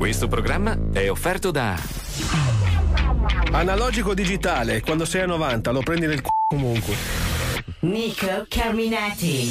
Questo programma è offerto da Analogico digitale, quando sei a 90 lo prendi nel comunque. Nico Carminati.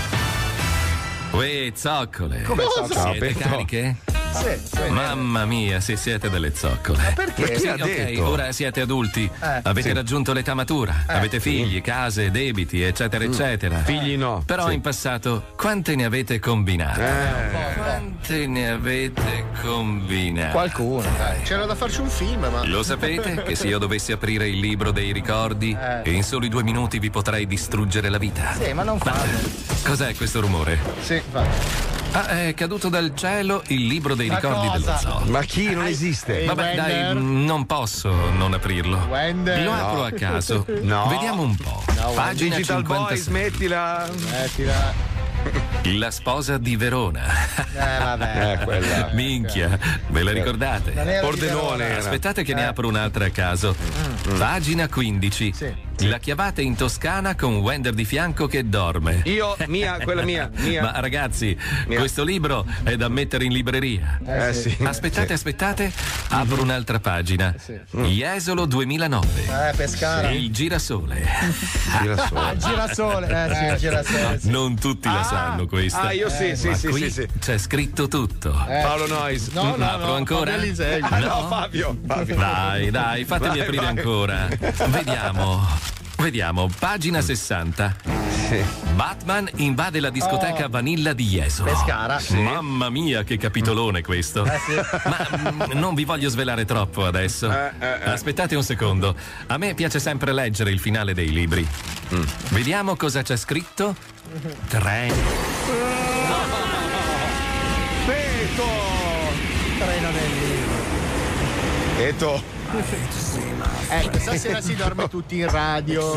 Uè, zoccole. Come zoccole? Siete cariche? Sì. Mamma mia, se siete delle zoccole. Ma perché? Sì, Chi ha ok, detto? ora siete adulti, avete raggiunto l'età matura, avete figli, case, debiti, eccetera, eccetera. Figli no. Però in passato, quante ne avete combinate? Quante ne avete combinate? Qualcuno, dai. C'era da farci un film, ma. Lo sapete che se io dovessi aprire il libro dei ricordi, in soli 2 minuti vi potrei distruggere la vita? Sì, ma non farlo. Cos'è questo rumore? Sì, vai. Ah, è caduto dal cielo il libro dei ricordi dello zoo. Ma chi non esiste? Vabbè, dai, Wender. non posso non aprirlo. Wender. Lo apro a caso. No. Vediamo un po'. Pagina Digital Boy, 56. smettila. Mettila. La sposa di Verona. Vabbè. Quella. Minchia, ve la ricordate? Non era di Pordenone Verona. era. Aspettate che ne apro un'altra a caso. Pagina 15. Sì. La chiavata in Toscana con Wender di fianco che dorme. Io, quella mia. Ma ragazzi, questo libro è da mettere in libreria. Sì. Aspettate, apro un'altra pagina. Jesolo 2009. Pescara. Il girasole. Girasole. Girasole. Sì, il girasole. Sì. Non tutti la sanno questa. Ah, io sì. Qui c'è scritto tutto. Paolo Nois. No, Apro ancora? Fabio Alisei. No, Fabio. Dai, fatemi Vai, aprire vai. ancora. Vediamo, pagina 60. Batman invade la discoteca Vanilla di Jesolo. Pescara. Mamma mia, che capitolone questo. Ma non vi voglio svelare troppo adesso. Aspettate un secondo. A me piace sempre leggere il finale dei libri. Vediamo cosa c'è scritto. Treno. Treno nel libro. Eto. Stasera si dorme tutti in radio.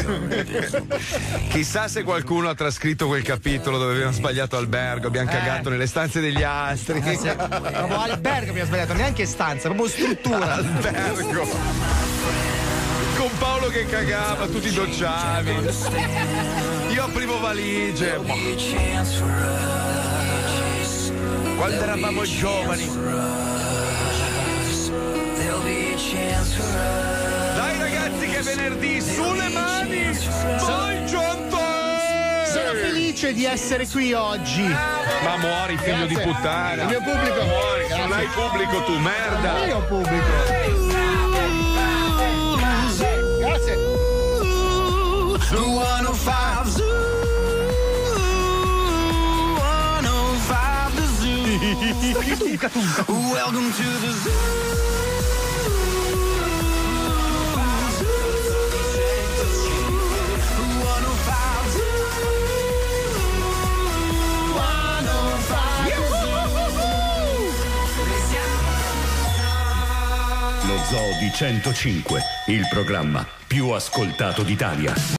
Chissà se qualcuno ha trascritto quel capitolo dove abbiamo sbagliato albergo, abbiamo cagato nelle stanze degli astri. Proprio albergo abbiamo sbagliato, neanche stanza, proprio struttura. Albergo. Con Paolo che cagava, tutti docciavi. Io aprivo valigie. Quando eravamo giovani. Dai ragazzi che è venerdì, sulle mani! Vai Gianto! Sono felice di essere qui oggi. Ma muori figlio di puttana! Il mio pubblico. Muori, non hai pubblico tu, merda! Io pubblico. Grazie. Welcome to the zoo. Lo Zoo di 105, il programma più ascoltato d'Italia.